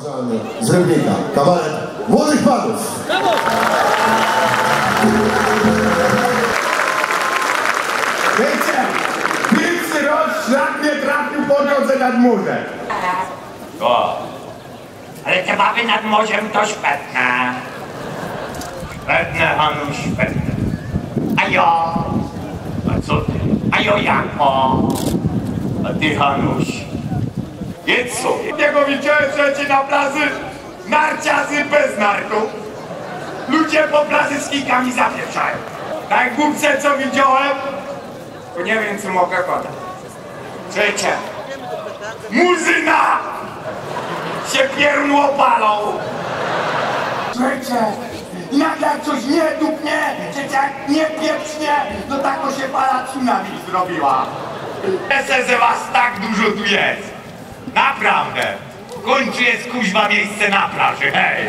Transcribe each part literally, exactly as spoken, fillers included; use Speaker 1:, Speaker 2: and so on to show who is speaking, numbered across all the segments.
Speaker 1: Z Rybnika, kabaret Młodych Panów.
Speaker 2: Wiecie, pierwszy raz szlak mnie trafił po drodze nad morzem.
Speaker 3: O, ale te baby nad morzem to szpetne. Szpetne, Hanuś, szpetne. A jo, a co ty? A jo jako? A ty, Hanuś, jedz sobie.
Speaker 2: Jego widziałem, że ci na plaży narciarzy bez nartu. Ludzie po plaży z kijkami zapieprzają. Tak głupce, co widziałem, to nie wiem, co mogę podać. Słuchajcie, muzyna się piernło palą. Słuchajcie, i nagle jak coś nie dupnie, czy jak nie pieprznie, to tak się fala tsunami zrobiła. Myślę, że was tak dużo tu jest. Naprawdę. W końcu jest kuźwa miejsce na plaży, hej.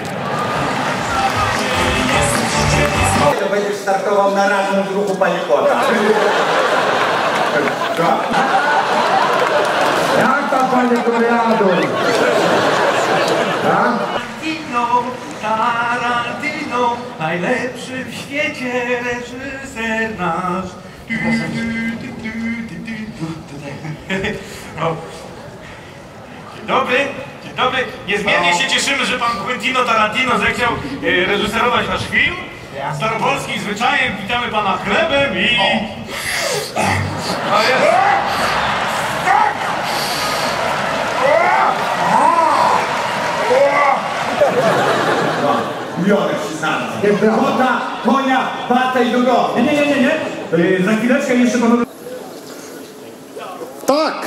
Speaker 4: To będziesz startował na razem z ruchu Panie Kłota.
Speaker 2: Jak tam, panie Koreado?
Speaker 3: Tarantino, Tarantino, najlepszy w świecie reżyser nasz. Du, du, du, du, du, du. O. Dzień dobry, dzień dobry. Niezmiernie się cieszymy, że pan Quentino Tarantino zechciał e, reżyserować nasz film. Staropolskim zwyczajem witamy pana chlebem i... O jest.
Speaker 4: Biorę się znalazł. Kota, konia, bata i drugo.
Speaker 5: Nie, nie, nie, nie, nie. Yy, za chwileczkę jeszcze panowie...
Speaker 1: Tak!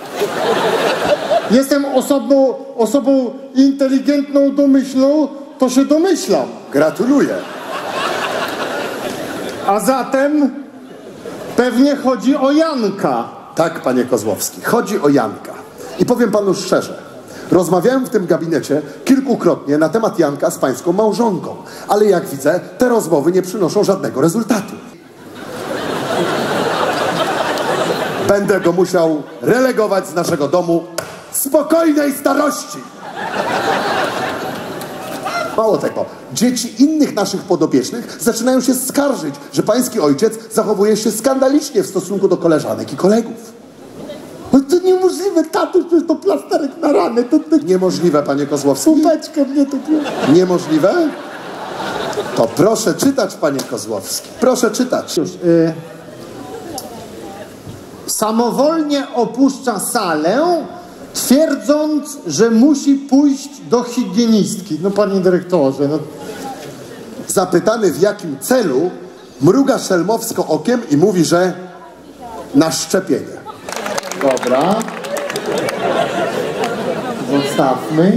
Speaker 1: Jestem osobną, osobą inteligentną, domyślną, to się domyślam. Gratuluję. A zatem pewnie chodzi o Janka. Tak, panie Kozłowski, chodzi o Janka. I powiem panu szczerze, rozmawiałem w tym gabinecie kilkukrotnie na temat Janka z pańską małżonką, ale jak widzę, te rozmowy nie przynoszą żadnego rezultatu. Będę go musiał relegować z naszego domu spokojnej starości. Mało tego, dzieci innych naszych podopiecznych zaczynają się skarżyć, że pański ojciec zachowuje się skandalicznie w stosunku do koleżanek i kolegów. No to niemożliwe, tatuś, przecież to plasterek na ranę. To, to... Niemożliwe, panie Kozłowski. Pupeczkę mnie tu... Niemożliwe? To proszę czytać, panie Kozłowski. Proszę czytać. Już, y... Samowolnie opuszcza salę, twierdząc, że musi pójść do higienistki. No, panie dyrektorze, no... Zapytany w jakim celu, mruga szelmowsko okiem i mówi, że na szczepienie. Dobra. Zostawmy.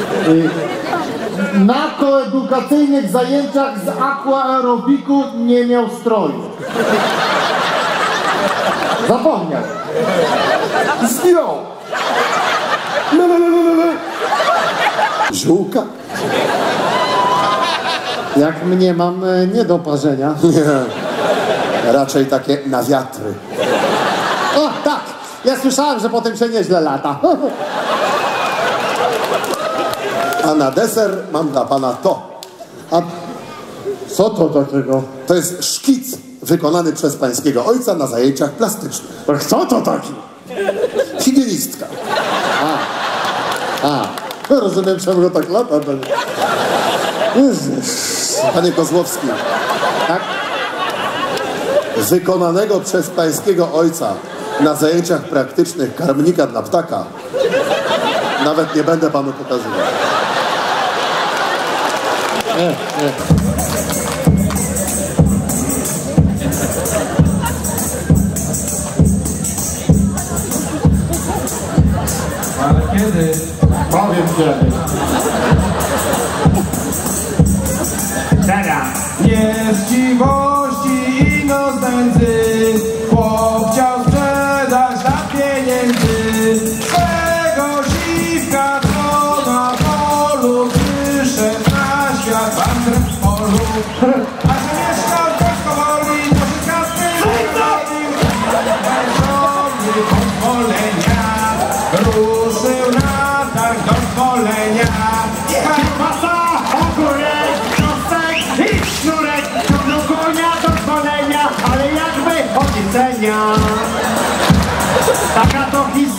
Speaker 1: Na koedukacyjnych zajęciach z aquaerobiku nie miał stroju. Zapomniał. Zdjął. Ziółka. Jak mnie mam niedoparzenia. Nie. Raczej takie na wiatry. O, tak. Ja słyszałem, że potem się nieźle lata. A na deser mam dla pana to. A co to takiego? To jest szkic wykonany przez pańskiego ojca na zajęciach plastycznych. Co to taki? Higienistka. A, a. No rozumiem, czemu go tak lata. Panie Kozłowski. Tak? Wykonanego przez pańskiego ojca na zajęciach praktycznych karmnika dla ptaka nawet nie będę panu pokazywał. Nie, nie.
Speaker 5: Ale kiedy?
Speaker 1: Powiem kiedy.
Speaker 5: Teraz. Nieściwości i nocnędzy, chłop chciał sprzedać dla pieniędzy swego siwka, co na polu wyszedł na świat pan w polu. A że mieszkał w Polskowoli, to wszystko zrobił bez pozwolenia. Ruszył na targ dozwolenia.
Speaker 2: widzenia. Taka to historia.